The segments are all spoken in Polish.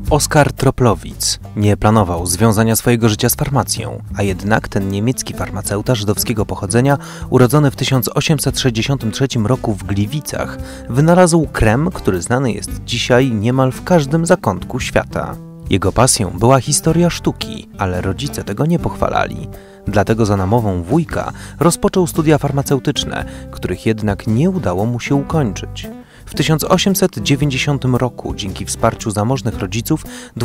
Oskar Troplowicz nie planował związania swojego życia z farmacją, a jednak ten niemiecki farmaceuta żydowskiego pochodzenia, urodzony w 1863 roku w Gliwicach, wynalazł krem, który znany jest dzisiaj niemal w każdym zakątku świata. Jego pasją była historia sztuki, ale rodzice tego nie pochwalali. Dlatego za namową wujka rozpoczął studia farmaceutyczne, których jednak nie udało mu się ukończyć. W 1890 roku, dzięki wsparciu zamożnych rodziców,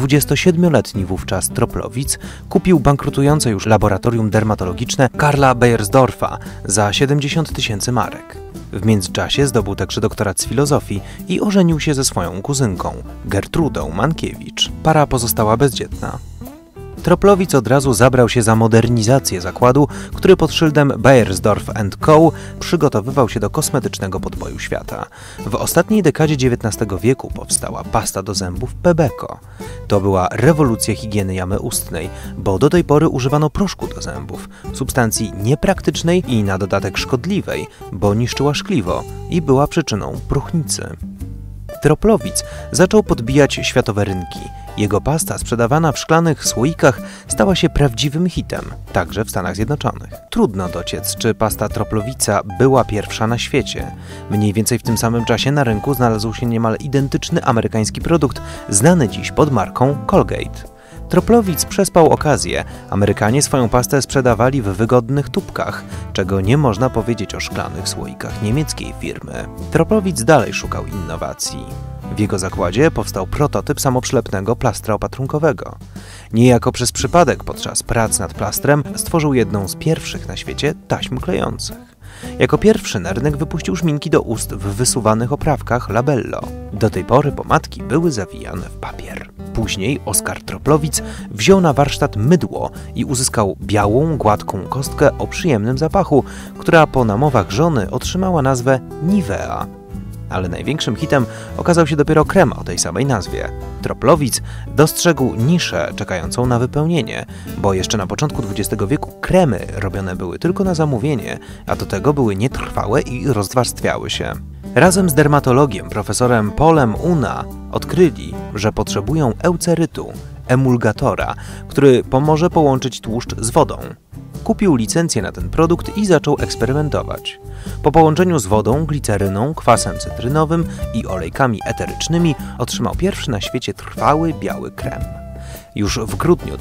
27-letni wówczas Troplowicz kupił bankrutujące już laboratorium dermatologiczne Karla Beiersdorfa za 70 000 marek. W międzyczasie zdobył także doktorat z filozofii i ożenił się ze swoją kuzynką, Gertrudą Mankiewicz. Para pozostała bezdzietna. Troplowicz od razu zabrał się za modernizację zakładu, który pod szyldem Beiersdorf & Co. przygotowywał się do kosmetycznego podboju świata. W ostatniej dekadzie XIX wieku powstała pasta do zębów Pebeko. To była rewolucja higieny jamy ustnej, bo do tej pory używano proszku do zębów, substancji niepraktycznej i na dodatek szkodliwej, bo niszczyła szkliwo i była przyczyną próchnicy. Troplowicz zaczął podbijać światowe rynki. Jego pasta sprzedawana w szklanych słoikach stała się prawdziwym hitem, także w Stanach Zjednoczonych. Trudno dociec, czy pasta Troplowicza była pierwsza na świecie. Mniej więcej w tym samym czasie na rynku znalazł się niemal identyczny amerykański produkt, znany dziś pod marką Colgate. Troplowicz przespał okazję. Amerykanie swoją pastę sprzedawali w wygodnych tubkach, czego nie można powiedzieć o szklanych słoikach niemieckiej firmy. Troplowicz dalej szukał innowacji. W jego zakładzie powstał prototyp samoprzylepnego plastra opatrunkowego. Niejako przez przypadek podczas prac nad plastrem stworzył jedną z pierwszych na świecie taśm klejących. Jako pierwszy na rynek wypuścił szminki do ust w wysuwanych oprawkach Labello. Do tej pory pomadki były zawijane w papier. Później Oskar Troplowicz wziął na warsztat mydło i uzyskał białą, gładką kostkę o przyjemnym zapachu, która po namowach żony otrzymała nazwę Nivea. Ale największym hitem okazał się dopiero krem o tej samej nazwie. Troplowicz dostrzegł niszę czekającą na wypełnienie, bo jeszcze na początku XX wieku kremy robione były tylko na zamówienie, a do tego były nietrwałe i rozwarstwiały się. Razem z dermatologiem profesorem Paulem Unna odkryli, że potrzebują eucerytu, emulgatora, który pomoże połączyć tłuszcz z wodą. Kupił licencję na ten produkt i zaczął eksperymentować. Po połączeniu z wodą, gliceryną, kwasem cytrynowym i olejkami eterycznymi otrzymał pierwszy na świecie trwały, biały krem. Już w grudniu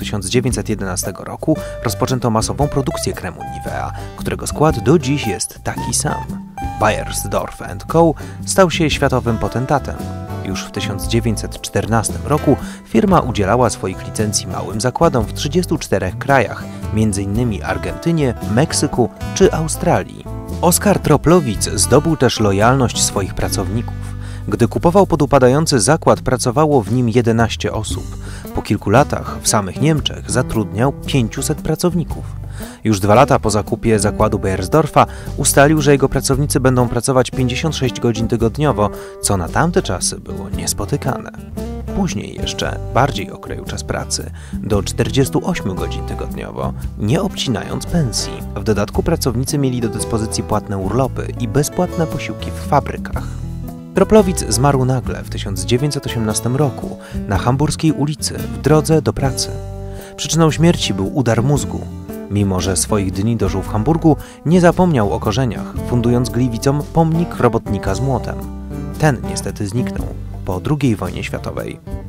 1911 roku rozpoczęto masową produkcję kremu Nivea, którego skład do dziś jest taki sam. Beiersdorf & Co. stał się światowym potentatem. Już w 1914 roku firma udzielała swoich licencji małym zakładom w 34 krajach, m.in. Argentynie, Meksyku czy Australii. Oskar Troplowicz zdobył też lojalność swoich pracowników. Gdy kupował podupadający zakład, pracowało w nim 11 osób. Po kilku latach w samych Niemczech zatrudniał 500 pracowników. Już 2 lata po zakupie zakładu Beiersdorfa ustalił, że jego pracownicy będą pracować 56 godzin tygodniowo, co na tamte czasy było niespotykane. Później jeszcze bardziej okroił czas pracy do 48 godzin tygodniowo, nie obcinając pensji. W dodatku pracownicy mieli do dyspozycji płatne urlopy i bezpłatne posiłki w fabrykach. Troplowicz zmarł nagle w 1918 roku na Hamburskiej ulicy w drodze do pracy. Przyczyną śmierci był udar mózgu. Mimo że swoich dni dożył w Hamburgu, nie zapomniał o korzeniach, fundując Gliwicom pomnik robotnika z młotem. Ten niestety zniknął po II wojnie światowej.